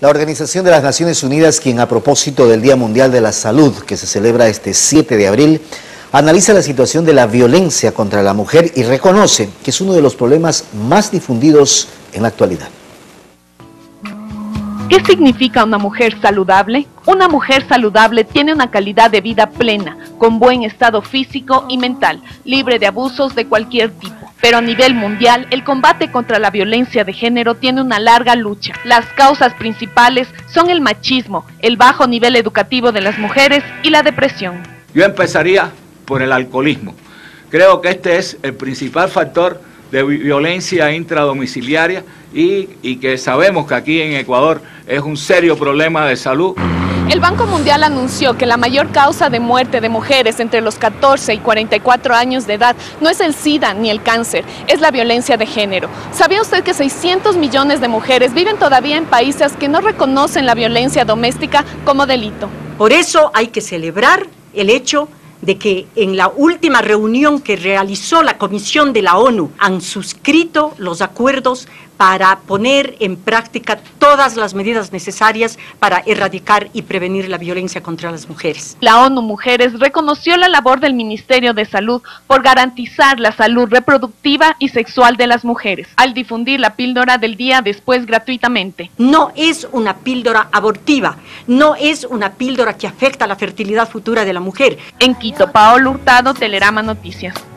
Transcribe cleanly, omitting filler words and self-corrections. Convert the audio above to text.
La Organización de las Naciones Unidas, quien a propósito del Día Mundial de la Salud, que se celebra este 7 de abril, analiza la situación de la violencia contra la mujer y reconoce que es uno de los problemas más difundidos en la actualidad. ¿Qué significa una mujer saludable? Una mujer saludable tiene una calidad de vida plena, con buen estado físico y mental, libre de abusos de cualquier tipo. Pero a nivel mundial, el combate contra la violencia de género tiene una larga lucha. Las causas principales son el machismo, el bajo nivel educativo de las mujeres y la depresión. Yo empezaría por el alcoholismo. Creo que este es el principal factor de violencia intradomiciliaria y que sabemos que aquí en Ecuador es un serio problema de salud. El Banco Mundial anunció que la mayor causa de muerte de mujeres entre los 14 y 44 años de edad no es el SIDA ni el cáncer, es la violencia de género. ¿Sabía usted que 600 millones de mujeres viven todavía en países que no reconocen la violencia doméstica como delito? Por eso hay que celebrar el hecho de que en la última reunión que realizó la Comisión de la ONU han suscrito los acuerdos para poner en práctica todas las medidas necesarias para erradicar y prevenir la violencia contra las mujeres. La ONU Mujeres reconoció la labor del Ministerio de Salud por garantizar la salud reproductiva y sexual de las mujeres, al difundir la píldora del día después gratuitamente. No es una píldora abortiva, no es una píldora que afecta la fertilidad futura de la mujer. En Quito, Paola Hurtado, Telerama Noticias.